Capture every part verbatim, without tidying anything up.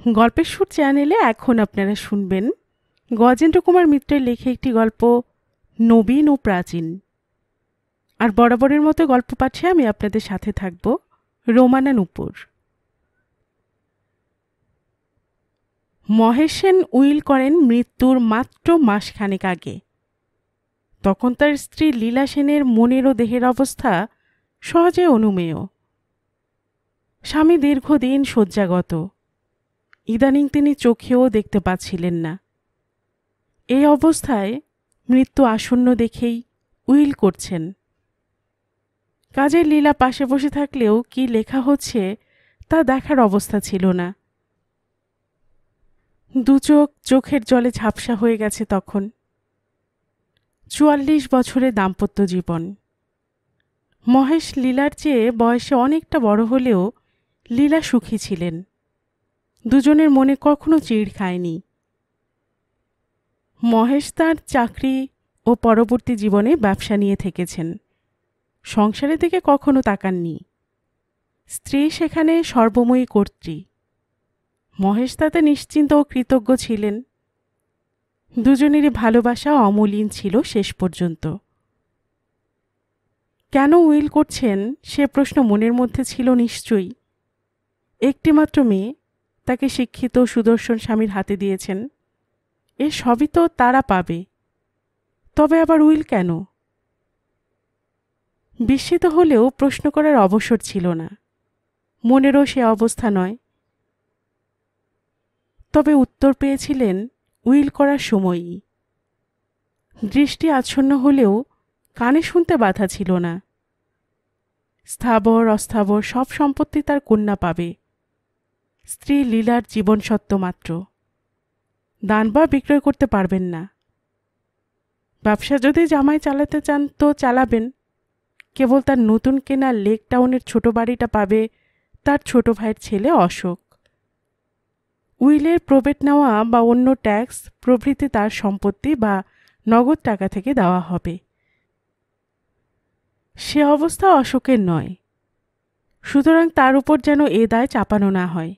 গল্পের সুর চ্যানেলে এখন আপনারা শুনবেন গজেন্দ্র কুমার মিত্রের লেখা একটি গল্প নবীন ও প্রাচীন। আর বরাবরের মতো গল্প পাঠে আমি আপনাদের সাথে থাকব রোমানা নূপুর। মহেশ সেন উইল করেন মৃত্যুর মাত্র মাসখানেক আগে। তখন তার স্ত্রী লীলা সেনের মনের ও দেহের অবস্থা সহজে অনুমেয়। স্বামী দীর্ঘদিন শয্যাগত, ইদানিং তিনি চোখেও দেখতে পাচ্ছিলেন না। এই অবস্থায় মৃত্যু আসন্ন দেখেই উইল করছেন। কাজের লীলা পাশে বসে থাকলেও কি লেখা হচ্ছে তা দেখার অবস্থা ছিল না। দু চোখ চোখের জলে ঝাপসা হয়ে গেছে তখন। চুয়াল্লিশ বছরের দাম্পত্য জীবন। মহেশ লীলার চেয়ে বয়সে অনেকটা বড় হলেও লীলা সুখী ছিলেন। দুজনের মনে কখনো চিড় খায়নি। মহেশ তাঁর চাকরি ও পরবর্তী জীবনে ব্যবসা নিয়ে থেকেছেন। সংসারের দিকে কখনো তাকাননি। স্ত্রী সেখানে সর্বময়ী কর্ত্রী। মহেশ তাতে নিশ্চিন্ত ও কৃতজ্ঞ ছিলেন। দুজনেরই ভালোবাসা অমলিন ছিল শেষ পর্যন্ত। কেন উইল করছেন সে প্রশ্ন মনের মধ্যে ছিল নিশ্চয়ই। একটিমাত্র মেয়ে, তাকে শিক্ষিত সুদর্শন স্বামীর হাতে দিয়েছেন। এ সবই তো তারা পাবে, তবে আবার উইল কেন? বিস্মিত হলেও প্রশ্ন করার অবসর ছিল না। মনেরও সে অবস্থা নয়। তবে উত্তর পেয়েছিলেন উইল করার সময়ই। দৃষ্টি আচ্ছন্ন হলেও কানে শুনতে বাধা ছিল না। স্থাবর অস্থাবর সব সম্পত্তি তার কন্যা পাবে। স্ত্রী লীলার জীবন সত্য মাত্র। দান বা বিক্রয় করতে পারবেন না। ব্যবসা যদি জামাই চালাতে চান তো চালাবেন। কেবল তার নতুন কেনা লেক টাউনের ছোট বাড়িটা পাবে তার ছোট ভাইয়ের ছেলে অশোক। উইলের প্রবেট নেওয়া বা অন্য ট্যাক্স প্রভৃতি তার সম্পত্তি বা নগদ টাকা থেকে দেওয়া হবে। সে অবস্থা অশোকের নয়, সুতরাং তার উপর যেন এ দায় চাপানো না হয়।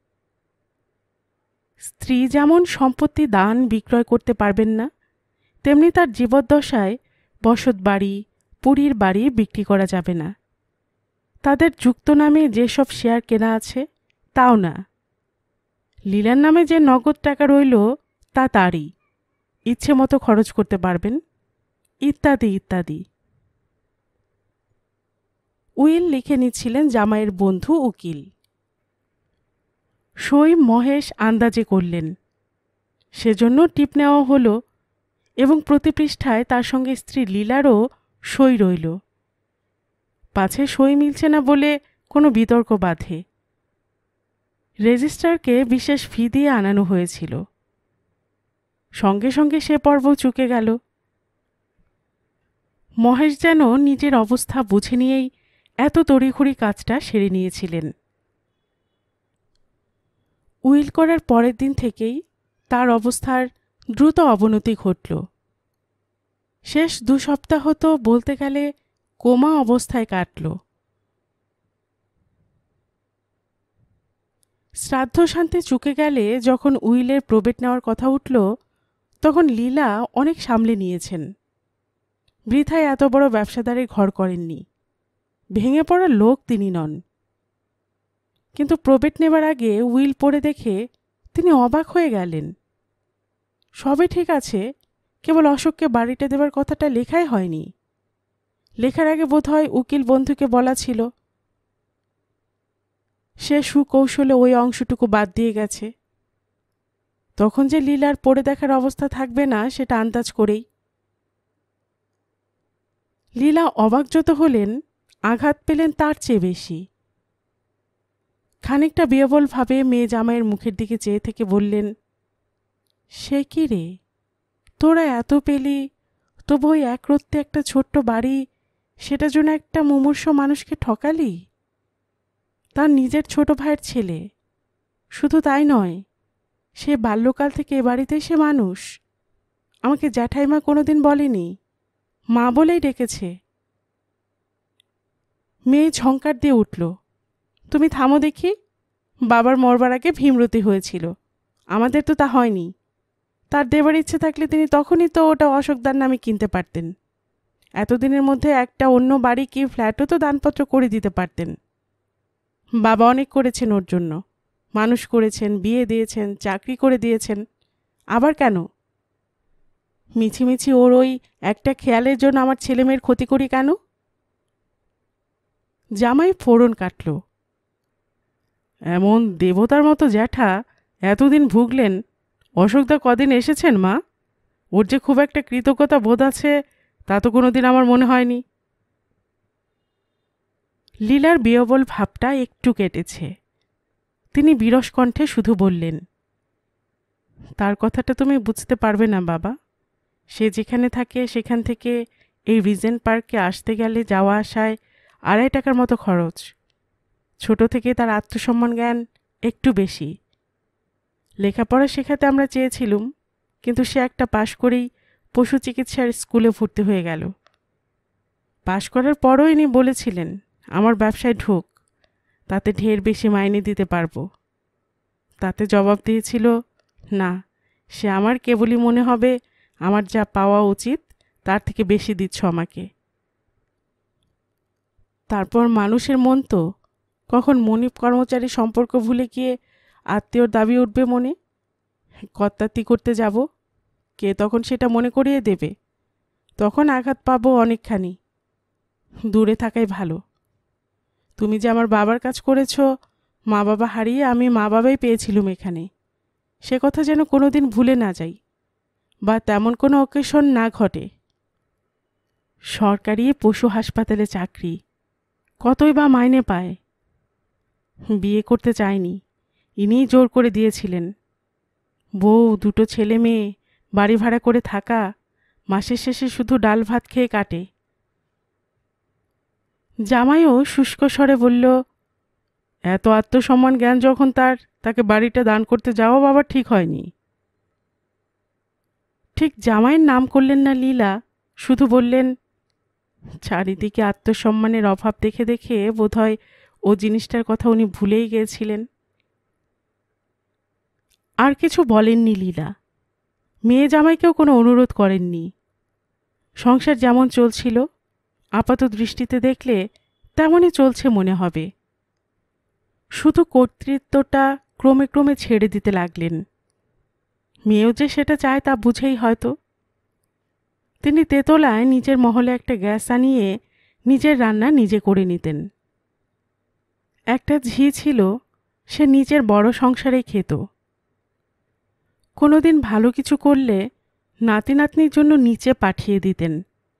স্ত্রী যেমন সম্পত্তি দান বিক্রয় করতে পারবেন না, তেমনি তার জীবদ্দশায় বসত বাড়ি, পুরীর বাড়ি বিক্রি করা যাবে না। তাদের যুক্ত নামে যেসব শেয়ার কেনা আছে তাও না। লীলার নামে যে নগদ টাকা রইল তা তারই, ইচ্ছে মতো খরচ করতে পারবেন, ইত্যাদি ইত্যাদি। উইল লিখে নিচ্ছিলেন জামাইয়ের বন্ধু উকিল। সই মহেশ আন্দাজে করলেন, সেজন্য টিপ নেওয়া হলো এবং প্রতি পৃষ্ঠায় তার সঙ্গে স্ত্রী লীলারও সই রইল। পাছে সই মিলছে না বলে কোনো বিতর্ক বাধে। রেজিস্ট্রারকে বিশেষ ফি দিয়ে আনানো হয়েছিল। সঙ্গে সঙ্গে সে পর্ব চুকে গেল। মহেশ যেন নিজের অবস্থা বুঝে নিয়েই এত তড়িঘড়ি কাজটা সেরে নিয়েছিলেন। উইল করার পরের দিন থেকেই তার অবস্থার দ্রুত অবনতি ঘটল। শেষ দু সপ্তাহ তো বলতে গেলে কোমা অবস্থায় কাটল। শ্রাদ্ধ শান্তি চুকে গেলে যখন উইলের প্রবেট নেওয়ার কথা উঠল, তখন লীলা অনেক সামলে নিয়েছেন। বৃথায় এত বড় ব্যবসাদারের ঘর করেননি। ভেঙে পড়া লোক তিনি নন। কিন্তু প্রবেট নেবার আগে উইল পড়ে দেখে তিনি অবাক হয়ে গেলেন। সবই ঠিক আছে, কেবল অশোককে বাড়িটা দেবার কথাটা লেখাই হয়নি। লেখার আগে বোধহয় উকিল বন্ধুকে বলা ছিল। সে সুকৌশলে ওই অংশটুকু বাদ দিয়ে গেছে। তখন যে লীলার পড়ে দেখার অবস্থা থাকবে না সেটা আন্দাজ করেই। লীলা অবাক যত হলেন, আঘাত পেলেন তার চেয়ে বেশি। খানিকটা বিহ্বলভাবে মেয়ে জামাইয়ের মুখের দিকে চেয়ে থেকে বললেন, সে কি রে, তোরা এত পেলি, তবু ওই একরত্তে একটা ছোট্ট বাড়ি, সেটা জন্য একটা মুমূর্ষ মানুষকে ঠকালি। তার নিজের ছোট ভাইয়ের ছেলে। শুধু তাই নয়, সে বাল্যকাল থেকে এ বাড়িতে সে মানুষ। আমাকে জ্যাঠাইমা কোনোদিন বলেনি, মা বলেই ডেকেছে। মেয়ে ঝংকার দিয়ে উঠল, তুমি থামো দেখি, বাবার মরবার আগে ভীমরতি হয়েছিল, আমাদের তো তা হয়নি। তার দেবার ইচ্ছে থাকলে তিনি তখনই তো ওটা অশোকদার নামে কিনতে পারতেন। এতদিনের মধ্যে একটা অন্য বাড়ি কি ফ্ল্যাটও তো দানপত্র করে দিতে পারতেন। বাবা অনেক করেছেন ওর জন্য, মানুষ করেছেন, বিয়ে দিয়েছেন, চাকরি করে দিয়েছেন। আবার কেন মিছিমিছি ওর ওই একটা খেয়ালের জন্য আমার ছেলেমেয়ের ক্ষতি করি কেন? জামাই ফোড়ন কাটল। এমন দেবতার মতো জ্যাঠা এতদিন ভুগলেন, অশোকদা কদিন এসেছেন মা? ওর যে খুব একটা কৃতজ্ঞতা বোধ আছে তা তো কোনোদিন আমার মনে হয়নি। লীলার বিয়বল ভাবটা একটু কেটেছে। তিনি বিরস কণ্ঠে শুধু বললেন, তার কথাটা তুমি বুঝতে পারবে না বাবা। সে যেখানে থাকে সেখান থেকে এই রিজেন্ট পার্কে আসতে গেলে যাওয়া আসায় আড়াই টাকার মতো খরচ। ছোট থেকে তার আত্মসম্মান জ্ঞান একটু বেশি। লেখাপড়া শেখাতে আমরা চেয়েছিলুম, কিন্তু সে একটা পাশ করেই পশু চিকিৎসার স্কুলে ভর্তি হয়ে গেল। পাশ করার পরও ইনি বলেছিলেন, আমার ব্যবসায় ঢোক, তাতে ঢের বেশি মাইনে দিতে পারবো। তাতে জবাব দিয়েছিল, না, সে আমার কেবলই মনে হবে আমার যা পাওয়া উচিত তার থেকে বেশি দিচ্ছ আমাকে। তারপর মানুষের মন তো, কখন মনিব কর্মচারী সম্পর্ক ভুলে গিয়ে আত্মীয়র দাবি উঠবে মনে। কর্তাতি করতে যাব, কে তখন সেটা মনে করিয়ে দেবে? তখন আঘাত পাবো অনেকখানি। দূরে থাকাই ভালো। তুমি যে আমার বাবার কাজ করেছ, মা বাবা হারিয়ে আমি মা বাবাই পেয়েছিলুম এখানে, সে কথা যেন কোনোদিন ভুলে না যাই, বা তেমন কোনো অকেশন না ঘটে। সরকারি পশু হাসপাতালে চাকরি, কতই বা মাইনে পায়। বিয়ে করতে চায়নি, ইনিই জোর করে দিয়েছিলেন। বউ, দুটো ছেলে মেয়ে, বাড়ি ভাড়া করে থাকা, মাসের শেষে শুধু ডাল ভাত খেয়ে কাটে। জামাইও শুষ্ক স্বরে বলল, এত আত্মসম্মান জ্ঞান যখন তার, তাকে বাড়িটা দান করতে যাওয়া বাবা ঠিক হয়নি। ঠিক জামাইয়ের নাম করলেন না লীলা, শুধু বললেন, চারিদিকে আত্মসম্মানের অভাব দেখে দেখে বোধহয় ও জিনিসটার কথা উনি ভুলেই গিয়েছিলেন। আর কিছু বলেননি লীলা। মেয়ে জামাইকেও কোনো অনুরোধ করেননি। সংসার যেমন চলছিল, আপাত দৃষ্টিতে দেখলে তেমনই চলছে মনে হবে। শুধু কর্তৃত্বটা ক্রমে ক্রমে ছেড়ে দিতে লাগলেন। মেয়েও যে সেটা চায় তা বুঝেই হয়তো। তিনি তেতলায় নিজের মহলে একটা গ্যাস আনিয়ে নিজের রান্না নিজে করে নিতেন। একটা ঝি ছিল, সে নিজের বড় সংসারেই খেত। কোনোদিন ভালো কিছু করলে নাতি নাতনির জন্য নিচে পাঠিয়ে দিতেন।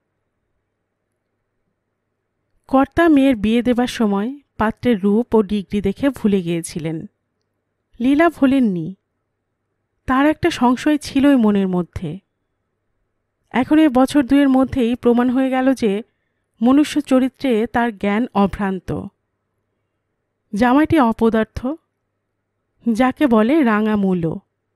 কর্তা মেয়ের বিয়ে দেবার সময় পাত্রের রূপ ও ডিগ্রি দেখে ভুলে গিয়েছিলেন। লীলা ভোলেননি। তার একটা সংশয় ছিলই মনের মধ্যে। এখন এই বছর দুয়ের মধ্যেই প্রমাণ হয়ে গেল যে মনুষ্য চরিত্রে তার জ্ঞান অভ্রান্ত। জামাইটি অপদার্থ, যাকে বলে রাঙা মূলো।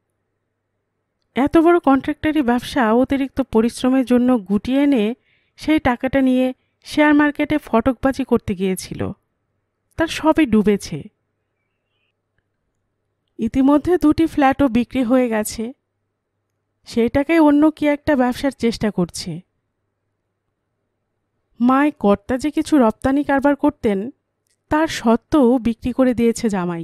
এত বড় কন্ট্রাক্টরি ব্যবসা অতিরিক্ত পরিশ্রমের জন্য গুটিয়ে এনে সেই টাকাটা নিয়ে শেয়ার মার্কেটে ফটকবাজি করতে গিয়েছিল। তার সবই ডুবেছে। ইতিমধ্যে দুটি ফ্ল্যাটও বিক্রি হয়ে গেছে। সেই টাকায় অন্য কি একটা ব্যবসার চেষ্টা করছে। মায় কর্তা যে কিছু রপ্তানি কারবার করতেন, তার সত্ত্বেও বিক্রি করে দিয়েছে জামাই।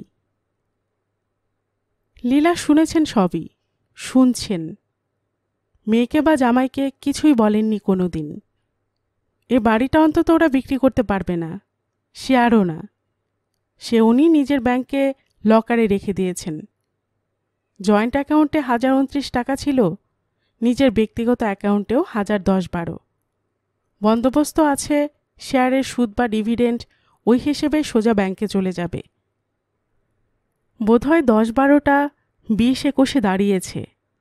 লীলা শুনেছেন সবই, শুনছেন। মেয়েকে বা জামাইকে কিছুই বলেননি কোনো দিন। এ বাড়িটা অন্তত ওরা বিক্রি করতে পারবে না, শেয়ারও না। সে উনি নিজের ব্যাংকে লকারে রেখে দিয়েছেন। জয়েন্ট অ্যাকাউন্টে হাজার উনত্রিশ টাকা ছিল, নিজের ব্যক্তিগত অ্যাকাউন্টেও হাজার দশ বারো। বন্দোবস্ত আছে শেয়ারের সুদ বা ডিভিডেন্ড ওই হিসেবে সোজা ব্যাংকে চলে যাবে। বোধহয় দশ বারোটা বিশ একুশে দাঁড়িয়েছে।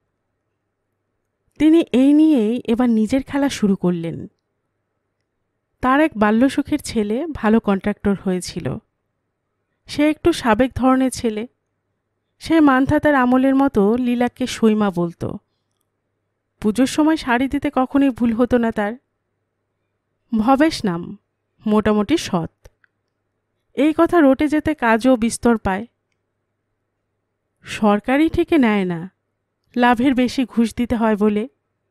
তিনি এই নিয়েই এবার নিজের খেলা শুরু করলেন। তার এক বাল্যসুখের ছেলে ভালো কন্ট্রাক্টর হয়েছিল। সে একটু সাবেক ধরনের ছেলে। সে মান্ধাতার আমলের মতো লীলাকে সইমা বলতো। পুজোর সময় শাড়ি দিতে কখনোই ভুল হতো না তার। ভবেশ নাম, মোটামুটি সৎ। এই কথা রটে যেতে কাজও বিস্তর পায়। সরকারি থেকে নেয় না, লাভের বেশি ঘুষ দিতে হয় বলে।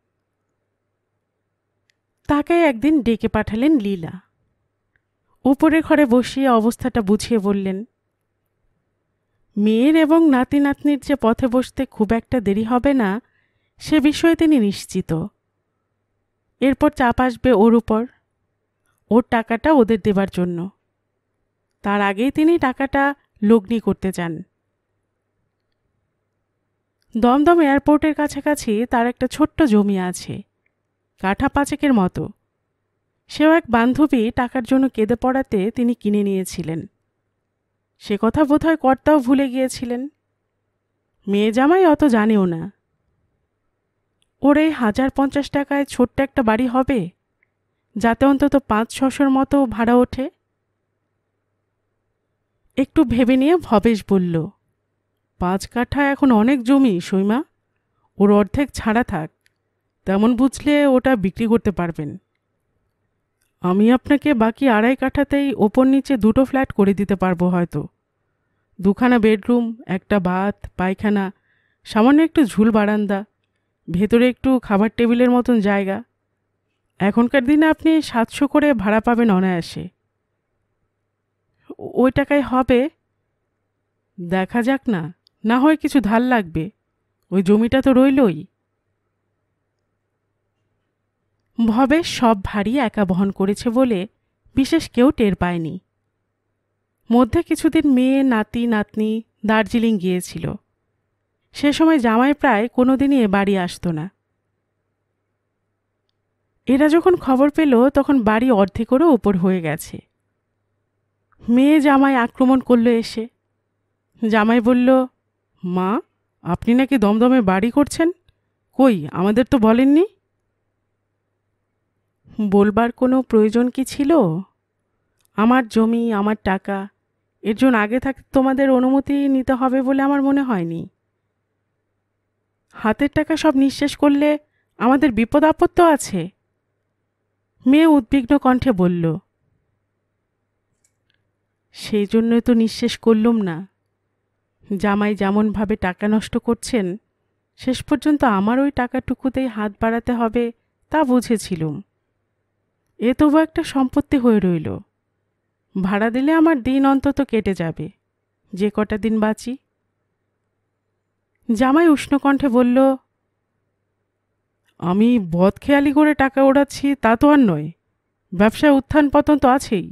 তাকে একদিন ডেকে পাঠালেন লীলা। উপরের ঘরে বসিয়ে অবস্থাটা বুঝিয়ে বললেন, মেয়ের এবং নাতি নাতনির যে পথে বসতে খুব একটা দেরি হবে না সে বিষয়ে তিনি নিশ্চিত। এরপর চাপ আসবে ওর উপর, ওর টাকাটা ওদের দেবার জন্য। তার আগেই তিনি টাকাটা লগ্নি করতে চান। দমদম এয়ারপোর্টের কাছাকাছি তার একটা ছোট্ট জমি আছে, কাঠা পাঁচেকের মতো। সেও এক বান্ধবী টাকার জন্য কেঁদে পড়াতে তিনি কিনে নিয়েছিলেন। সে কথা বোধহয় কর্তাও ভুলে গিয়েছিলেন। মেয়ে জামাই অত জানেও না। ওর এই হাজার পঞ্চাশ টাকায় ছোট্ট একটা বাড়ি হবে, যাতে অন্তত পাঁচ ছশোর মতো ভাড়া ওঠে। একটু ভেবে নিয়ে ভবেশ বলল, পাঁচ কাঠা এখন অনেক জমি সৈমা, ওর অর্ধেক ছাড়া থাক, তেমন বুঝলে ওটা বিক্রি করতে পারবেন। আমি আপনাকে বাকি আড়াই কাঠাতেই ওপর নিচে দুটো ফ্ল্যাট করে দিতে পারবো হয়তো। দুখানা বেডরুম, একটা বাথ, পায়খানা, সামান্য একটু ঝুল বারান্দা, ভেতরে একটু খাবার টেবিলের মতন জায়গা। এখনকার দিনে আপনি সাতশো করে ভাড়া পাবেন অনায়াসে। ওই টাকায় হবে? দেখা যাক না, না হয় কিছু ধার লাগবে, ওই জমিটা তো রইলই। ভবেশ সব ভারী একা বহন করেছে বলে বিশেষ কেউ টের পায়নি। মধ্যে কিছুদিন মেয়ে নাতি নাতনি দার্জিলিং গিয়েছিল। সে সময় জামাই প্রায় কোনোদিনই এ বাড়ি আসতো না। এরা যখন খবর পেল তখন বাড়ি অর্ধেকেরও ওপর হয়ে গেছে। মেয়ে জামাই আক্রমণ করল এসে। জামাই বলল, মা, আপনি নাকি দমদমে বাড়ি করছেন, কই আমাদের তো বলেননি? বলবার কোনো প্রয়োজন কি ছিল? আমার জমি, আমার টাকা, এর জন্য আগে থাকতে তোমাদের অনুমতি নিতে হবে বলে আমার মনে হয়নি। হাতের টাকা সব নিঃশেষ করলে আমাদের বিপদ আপদ তো আছে। মেয়ে উদ্বিগ্ন কণ্ঠে বলল, সেই জন্যই তো নিঃশেষ করলুম না। জামাই যেমনভাবে টাকা নষ্ট করছেন, শেষ পর্যন্ত আমার ওই টাকাটুকুতেই হাত বাড়াতে হবে তা বুঝেছিলুম। এ তবু একটা সম্পত্তি হয়ে রইল। ভাড়া দিলে আমার দিন অন্তত কেটে যাবে, যে কটা দিন বাঁচি। জামাই উষ্ণ কণ্ঠে বলল, আমি বদখেয়ালি করে টাকা ওড়াচ্ছি তা তো আর নয়, ব্যবসায় উত্থান পতন তো আছেই।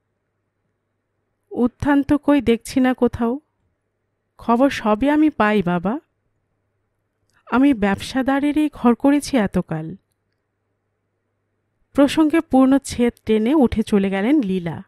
উত্থান তো কই দেখছি না কোথাও। খবর সবই আমি পাই বাবা। আমি ব্যবসাদারেরই ঘর করেছি এতকাল। প্রসঙ্গে পূর্ণচ্ছেদ টেনে উঠে চলে গেলেন লীলা।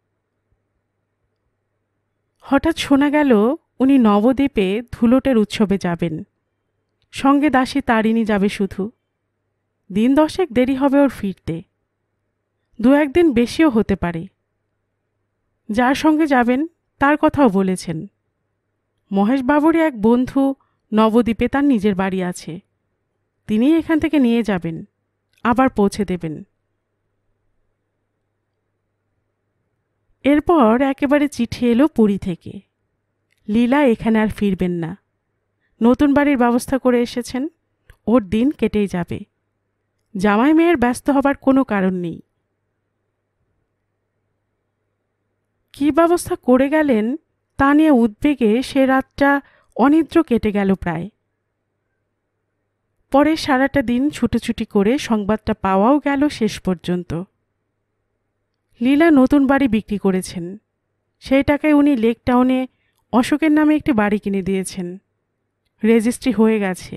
হঠাৎ শোনা গেল উনি নবদ্বীপে ধুলোটের উৎসবে যাবেন। সঙ্গে দাসী তারিণী যাবে শুধু। দিন দশেক দেরি হবে ওর ফিরতে, দু একদিন বেশিও হতে পারে। যার সঙ্গে যাবেন তার কথাও বলেছেন। মহেশবাবুরই এক বন্ধু নবদ্বীপে তার নিজের বাড়ি আছে, তিনি এখান থেকে নিয়ে যাবেন, আবার পৌঁছে দেবেন। এরপর একেবারে চিঠি এলো পুরী থেকে, লীলা এখানে আর ফিরবেন না। নতুন বাড়ির ব্যবস্থা করে এসেছেন, ওর দিন কেটেই যাবে। জামাই মেয়ের ব্যস্ত হবার কোনো কারণ নেই। কী ব্যবস্থা করে গেলেন তা নিয়ে উদ্বেগে সে রাতটা অনিদ্র কেটে গেল প্রায়। পরে সারাটা দিন ছুটোছুটি করে সংবাদটা পাওয়াও গেল শেষ পর্যন্ত। লীলা নতুন বাড়ি বিক্রি করেছেন। সেই টাকায় উনি লেক টাউনে অশোকের নামে একটি বাড়ি কিনে দিয়েছেন। রেজিস্ট্রি হয়ে গেছে।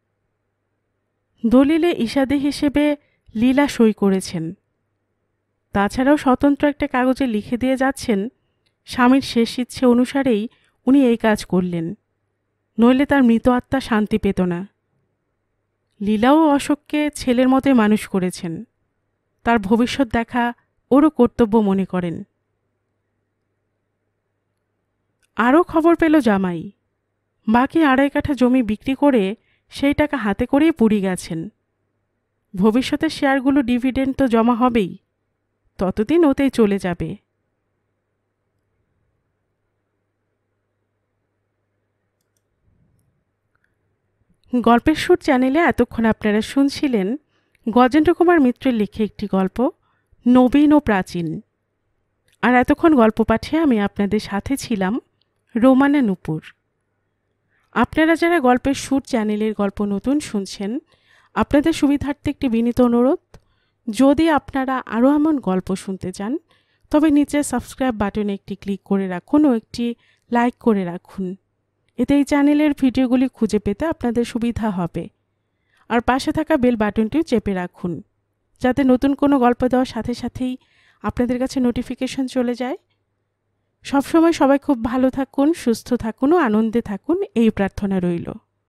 দলিলে ইশাদে হিসেবে লীলা সই করেছেন। তাছাড়াও স্বতন্ত্র একটা কাগজে লিখে দিয়ে যাচ্ছেন, স্বামীর শেষ ইচ্ছে অনুসারেই উনি এই কাজ করলেন, নইলে তার মৃত আত্মা শান্তি পেত না। লীলাও অশোককে ছেলের মতোই মানুষ করেছেন। তার ভবিষ্যৎ দেখা ওরও কর্তব্য মনে করেন। আরও খবর পেল জামাই। বাকি আড়াই কাঠা জমি বিক্রি করে সেই টাকা হাতে করেই পুরী গেছেন। ভবিষ্যতের শেয়ারগুলো ডিভিডেন্ড তো জমা হবেই, ততদিন ওতেই চলে যাবে। গল্পের সুর চ্যানেলে এতক্ষণ আপনারা শুনছিলেন গজেন্দ্র কুমার মিত্রের লেখা একটি গল্প নবীন ও প্রাচীন। আর এতক্ষণ গল্প পাঠে আমি আপনাদের সাথে ছিলাম রোমানা নূপুর। আপনারা যারা গল্পের সুর চ্যানেলের গল্প নতুন শুনছেন, আপনাদের সুবিধার্থে একটি বিনীত অনুরোধ, যদি আপনারা আরও এমন গল্প শুনতে চান তবে নিচে সাবস্ক্রাইব বাটনে একটি ক্লিক করে রাখুন ও একটি লাইক করে রাখুন। এতে এই চ্যানেলের ভিডিওগুলি খুঁজে পেতে আপনাদের সুবিধা হবে। আর পাশে থাকা বেল বাটনটিও চেপে রাখুন, যাতে নতুন কোনো গল্প দেওয়ার সাথে সাথেই আপনাদের কাছে নোটিফিকেশন চলে যায়। সবসময় সবাই খুব ভালো থাকুন, সুস্থ থাকুন ও আনন্দে থাকুন, এই প্রার্থনা রইল।